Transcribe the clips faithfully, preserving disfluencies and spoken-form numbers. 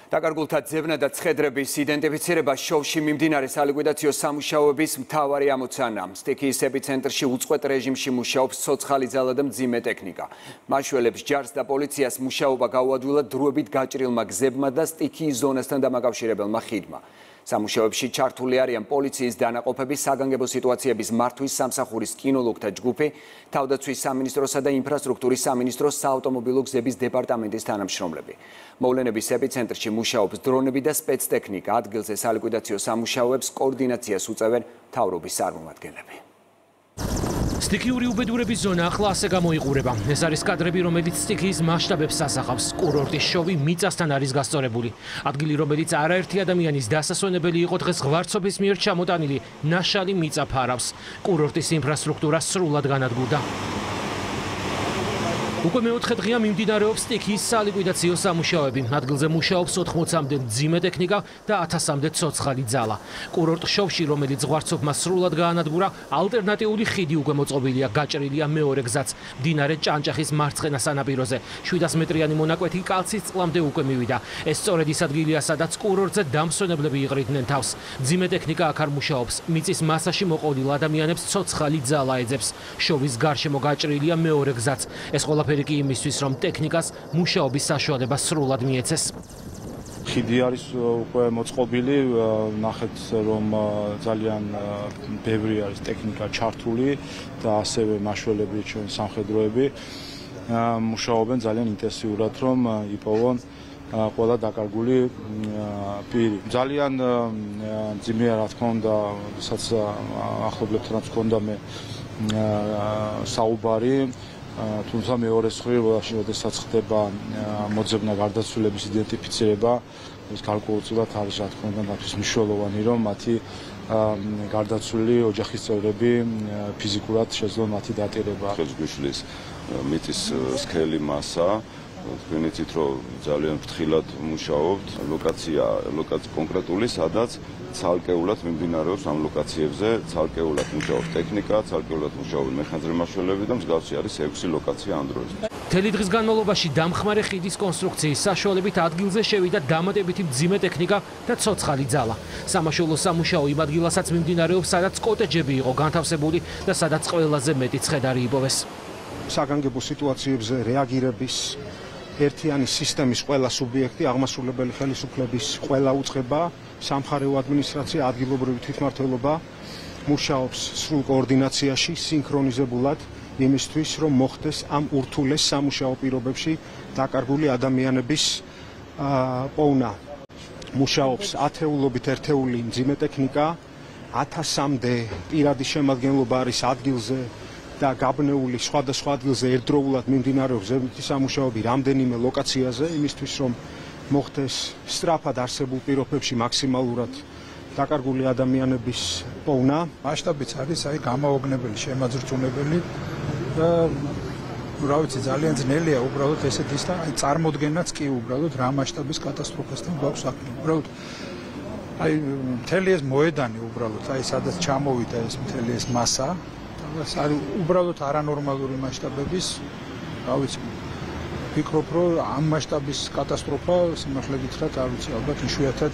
დაკარგულთა ძებნა და ცხედრების იდენტიფიცირება შოვში მიმდინარე სალიკვიდაციო სამუშაოების მთავარი ამოცანა. სტიქიის ეპიცენტრში უწყვეტ რეჟიმში მუშაობს ცოცხალი ძალა და მძიმე ტექნიკა. მაშველებს ჯარს და პოლიციას მუშაობა გაუადვილა დროებით გაჭრილმა გზებმა და სტიქიის ზონასთან დამაკავშირებელმა ხიდმა. სამუშაოებში ჩართული არიან პოლიციის დანაყოფები, საგანგებო სიტუაციების მართვის სამსახურის კინოლოგთა ჯგუფი, თავდაცვის სამინისტროსა და ინფრასტრუქტურის სამინისტროს საავტომობილო გზების დეპარტამენტის თანამშრომლები. მოვლენების ეპიცენტრში მუშაობს დრონები და სპეცტექნიკა. ადგილზე სალიკვიდაციო სამუშაოებს კოორდინაციას უწევენ მთავრობის წარმომადგენლები. სტიქიური უბედურების ზონა ახლა ასე გამოიყურება. ეს არის კადრები, რომელიც სტიქიის მასშტაბებს ასახავს. კურორტის შოვი მიწასთან არის გასწორებული. ადგილი, რომელიც არაერთი ადამიანის დასასვენებელი იყო, დღეს ღვარცობის მიერ ჩამოტანილი ნაშალი მიწა ფარავს. კურორტის ინფრასტრუქტურა სრულად განადგურდა. უკვე მეოთხე დღეა მიმდინარეობს სტიქიის სალიკვიდაციო სამუშაოები. ადგილზე მუშაობს ოთხმოცამდე მძიმე ტექნიკა და ათასამდე ცოცხალი ძალა. კურორტ შოვში, რომელიც ღვარცობმა სრულად გაანადგურა, ალტერნატიული ხიდი უკვე მოწყობილია, გაჭრილია მეორე გზაც მდინარე ჭანჭახის მარცხენა სანაპიროზე. შვიდას მეტრიანი მონაკვეთი კალცის წყლამდე უკვე მივიდა. ეს სწორედ ის ადგილია, სადაც კურორტზე დამსვენებლები იყრიდნენ თავს. მძიმე ტექნიკა აქ არ მუშაობს. მიწის მასაში მოყოლილ ადამიანებს ცოცხალი ძალა ეძებს. შოვის გარშემო გაჭრილია მეორე გზაც. ეს ყველა ფერიკი იმისთვის, რომ ტექნიკას მუშაობის საშუალება სრულად მიეცეს. ხიდი არის უკვე მოწყობილი, ნახეთ რომ ძალიან ბევრი არის ტექნიკა ჩართული და ასევე მაშველები, ჩვენ სამხედროები მუშაობენ ძალიან ინტენსიურად, რომ იპოვონ ყველა დაკარგული პირი. ძალიან მძიმეა, რა თქმა უნდა, რასაც ახლობლებთანაც ჰქონდა მე საუბარი. თუმცა მეორე მხრივ, როდესაც ხდება მოძებნა გარდაცვლილების იდენტიფიცირება, ეს გარკვეულწილად არის, რა თქმა უნდა, მათთვის მნიშვნელოვანი, რომ მათი გარდაცვლილი ოჯახის წევრები ფიზიკურად შეძლონ მათი დატირება. ხელს გვიშლის მიწის სქელი მასა, თქვენ იცით, რომ ძალიან ფრთხილად მუშაობთ. ლოკაცია, ლოკაცია კონკრეტული, სადაც ცალკეულად მიმდინარეობს ამ ლოკაციებზე, ცალკეულად მუშაობს ტექნიკა, ცალკეულად მუშაობენ მეხანძრე მაშველები და მსგავსი არის ექვსი ლოკაცია ამ დროს. მთელი დღის განმავლობაში დამხმარე ხიდის კონსტრუქციის საშუალებით ადგილზე შევიდა დამატებითი მძიმე ტექნიკა და ცოცხალი ძალა. სამაშველო სამუშაო იმ ადგილასაც მიმდინარეობს, სადაც კოტეჯები იყო განთავსებული და სადაც ყველაზე მეტი ცხედარი იპოვეს. საგანგებო სიტუაციებზე რეაგირების ერთიანი სისტემის ყველა სუბიექტი, აღმასრულებელი ხელისუფლების ყველა უწყება, სამხარეო ადმინისტრაცია, ადგილობრივი თვითმმართველობა მუშაობს სრულ კოორდინაციაში, სინქრონიზებულად იმისთვის, რომ მოხდეს ამ ურთულეს სამუშაო პირობებში დაკარგული ადამიანების პოვნა. მუშაობს ათეულობით ერთეული მძიმე ტექნიკა, ათასამდე პირადი შემადგენლობა არის ადგილზე და გაბნეული სხვადასხვა ადგილზე ერთდროულად მიმდინარეობს ზებითი სამუშაოები რამდენიმე ლოკაციაზე, იმისთვის, რომ მოხდეს სწრაფად არსებულ პირობებში მაქსიმალურად დაკარგული ადამიანების პოვნა. მასშტაბიც არის აი გამაოგნებელი, შემაძრწუნებელი და რა ვიცი, ძალიან ძნელია უბრალოდ ესეთ ის და აი წარმოდგენაც კი უბრალოდ რა მასშტაბის კატასტროფასთან გვაქვს საქმე. უბრალოდ აი მთელი ეს მოედანი უბრალოდ აი სადაც ჩამოვიდა ეს მთელი ეს მასა, ეს არის უბრალოდ არანორმალური მასშტაბების, რა ვიცი, ვფიქრობ, რომ ამ მასშტაბის კატასტროფა, სიმართლე გითხრათ, არ ვიცი, ალბათ იშვიათად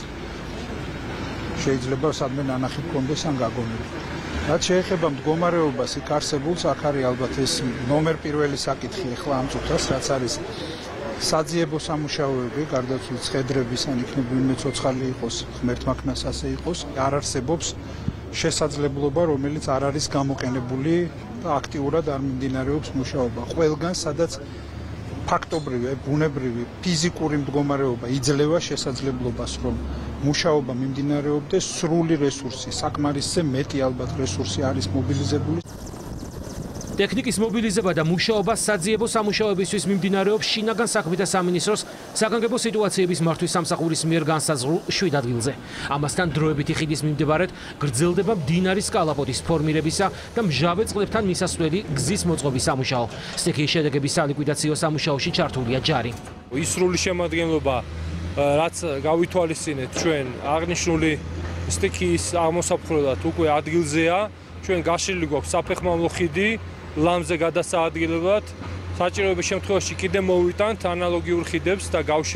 შეიძლება სადმე ნანახი გქონდეს ან გაგონილი. რაც შეეხება მდგომარეობას იქ არსებულს, აქ არის ალბათ ეს ნომერ პირველი საკითხი ახლა ამ წუთას, რაც არის საძიებო სამუშაოები, გარდაცვლილი ცხედრების, ან იქნება ვინმე ცოცხალი იყოს, ღმერთმაქნას ასე იყოს, არ არსებობს შესაძლებლობა, რომელიც არ არის გამოყენებული და აქტიურად არ მიმდინარეობს მუშაობა. ყველგან, სადაც ფაქტობრივი, ბუნებრივი, ფიზიკური მდგომარეობა იძლევა შესაძლებლობას, რომ მუშაობა მიმდინარეობდეს, სრული რესურსი, საკმარისზე მეტი ალბათ რესურსი არის მობილიზებული. ტექნიკის მობილიზება და მუშაობა საძიებო სამუშაოებისთვის მიმდინარეობს შინაგან საქმეთა სამინისტროს საგანგებო სიტუაციების მართვის სამსახურის მიერ განსაზღვრულ შვიდ ადგილზე. ამასთან დროებითი ხიდის მიმდებარედ გრძელდება მდინარის კალაპოტის ფორმირებისა და მჟავე წყლებთან მისასვლელი გზის მოწყობის სამუშაო. სტიქიის შედეგების სალიკვიდაციო სამუშაოში ჩართულია ჯარი. ის სრული შემადგენლობა, რაც გავითვალისწინეთ ჩვენ აღნიშნული სტიქიის აღმოსაფხვრელად უკვე ადგილზეა, ჩვენ გაშლილი გვაქვს საფეხმავლო ხიდი, ლამზე გადასაადგილებლად, საჭიროების შემთხვევაში კიდე მოვიტანთ ანალოგიურ ხიდებს და გავშლით.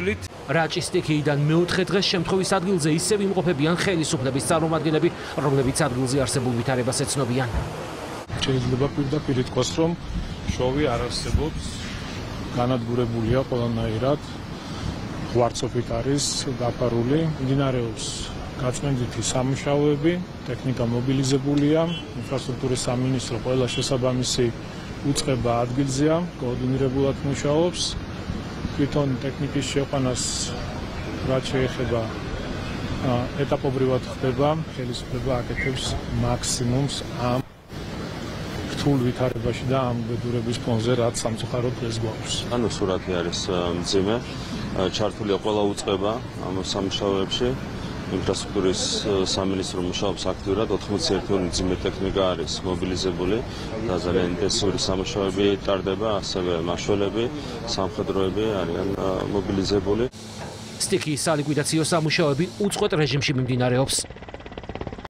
რაჭის სტიქიიდან მეოთხე დღეს შემთხვევის ადგილზე ისევ იმყოფებიან ხელისუფლების წარმომადგენლები, რომლებიც ადგილზე არსებულ ვითარებას ეცნობიან. შეიძლება პირდაპირ ითქვას, რომ შოვი არ არსებობს, განადგურებულია ყველანაირად, ღვარცოფით არის დაფარული, მიმდინარეობს გაწმენდითი სამუშაოები, ტექნიკა მობილიზებულია, ინფრასტრუქტურის სამინისტრო ყველა შესაბამისი უწყება ადგილზეა, კოორდინირებულად მუშაობს. თვითონ ტექნიკის შეყვანას რაც შეეხება ეტაპობრივად ხდება, ხელისუფლება აკეთებს მაქსიმუმს ამ რთულ ვითარებაში და ამ ბედურების ფონზე, რაც სამწუხაროდ დღეს გვაქვს. ანუ სურათი არის მძიმე, ჩართულია ყველა უწყება ამ სამუშაოებში. ინფრასტრუქტურის სამინისტრო მუშაობს აქტიურად, ოთხმოცი ერთი მძიმე ტექნიკა არის მობილიზებული და ძალიან ინტენსიური სამუშაოები ტარდება, ასევე მაშველები, სამხედროები არიან მობილიზებული. სტიქიის სალიკვიდაციო სამუშაოები უწყვეტ რეჟიმში მიმდინარეობს.